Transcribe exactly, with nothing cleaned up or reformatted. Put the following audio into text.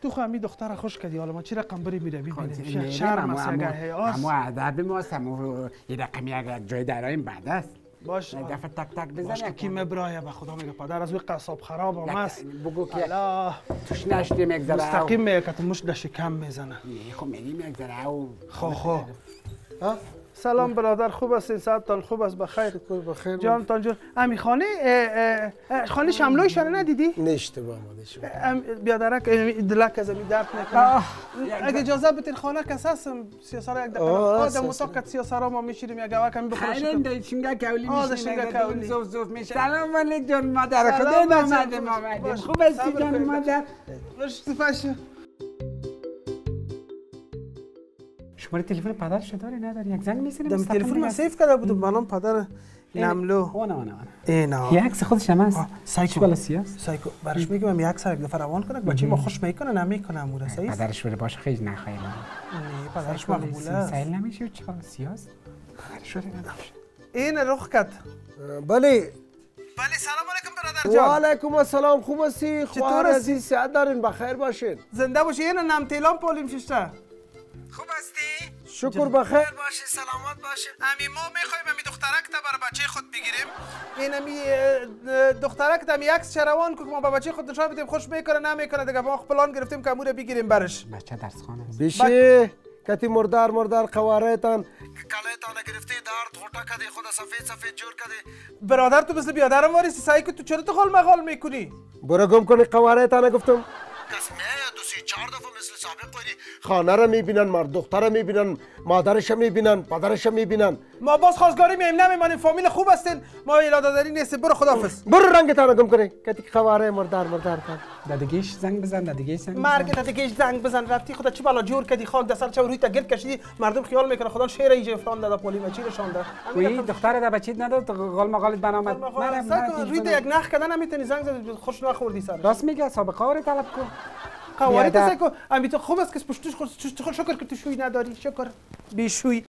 تو خو همی دختر خوش کردی حالا ما چی رقم بری میره ببینیم شرم است اگه اما ادب ماست اما یه رقمی اگر جای درایم بعد است باش دفعه تک تک بزنه باش که کی مبرایه به خدا میگه پدر از او قصاب خراب هم است بگو که الله توش نشتی میگذره مستقیم میگه که تو مش دشی کم میزنه نه خب میگی میگذره او خو خو ها سلام برادر خوب هستین ساعتتان خوب است بخیر بخیر جانتان جون امی خانه خانه شملوی شانه ندیدی نشته با آماده بیادرک دلک از می درد نکنه اگه اجازه بدین خانه کس هستم سیاسارا یک دقیقه آدم مساقت سیاسارا ما میشیریم یک گوه کمی بخورش خیلی دایشینگا کولی میشینه کولی زوف زوف میشه سلام علیکم جان مادر خدا نامدیم آمدیم خوب هستی جان مادر ارتفاعش شماره تلفن پدرش داری نداری یک زنگ میزنی دم تلفن ما سیف کرده بودم منم پدر نملو اونه اونه اینا یه عکس خودش هم هست سایکو بالا سیاست سایکو برش میگم یک عکس یک دفعه روان کنه بچه ما خوش میکنه نمیکنه امور صحیح پدرش بره باشه خیلی نخایل نه پدرش مقبوله سایل نمیشه چه سیاست پدرش بره نمیشه این رخ کرد بله بله سلام علیکم برادر جان و علیکم السلام خوب هستی خواهر عزیز صحت دارین بخیر باشین زنده باشی این نم تیلان پولیم ششته خوب هستی شکر بخیر باشی سلامت باشی امی ما میخوایم امی دخترک تا بر بچه خود بگیریم این امی دخترک تا امی عکس چروان که ما با بچه خود نشون بدیم خوش میکنه نمیکنه دیگه ما پلان گرفتیم که امور بگیریم برش بچه درس خانه بیشه کتی مردار مردار قوارهتان کلهتان گرفتی درد غوطه کدی خود سفید سفید جور کدی برادر تو مثل بیادرم واری سعی که تو چرا تو خال مغال میکنی برو گم کنی قوارهتان گفتم قسمه دو سی چهار دفعه مثل سابق قویدی خانه را میبینن مرد دختر را میبینن مادرش را میبینن پدرش را میبینن ما باز خواستگاری میم نمیمانیم فامیل خوب هستین ما ایلاداداری نیستیم برو خداحافظ برو رنگتان گم کنی کتی قواره مردار مردار کن دادگیش زنگ بزن دادگیش زنگ مرگ دادگیش زنگ بزن رفتی خدا چه بالا جور کردی خاک دسر چه روی تا گرد کشیدی مردم خیال میکنه خدا شیر ایجه فلان دادا پولی ما چی نشونده وی دختر دا بچیت نداد قال مقالت برآمد مرم روی یک نخ کردن نمیتونی زنگ زد خوش نخوردی سر راست میگه سابقه رو طلب کن قواری تو سکو امی تو خوب است که پشتش خود شکر که تو شوی نداری شکر بی شوی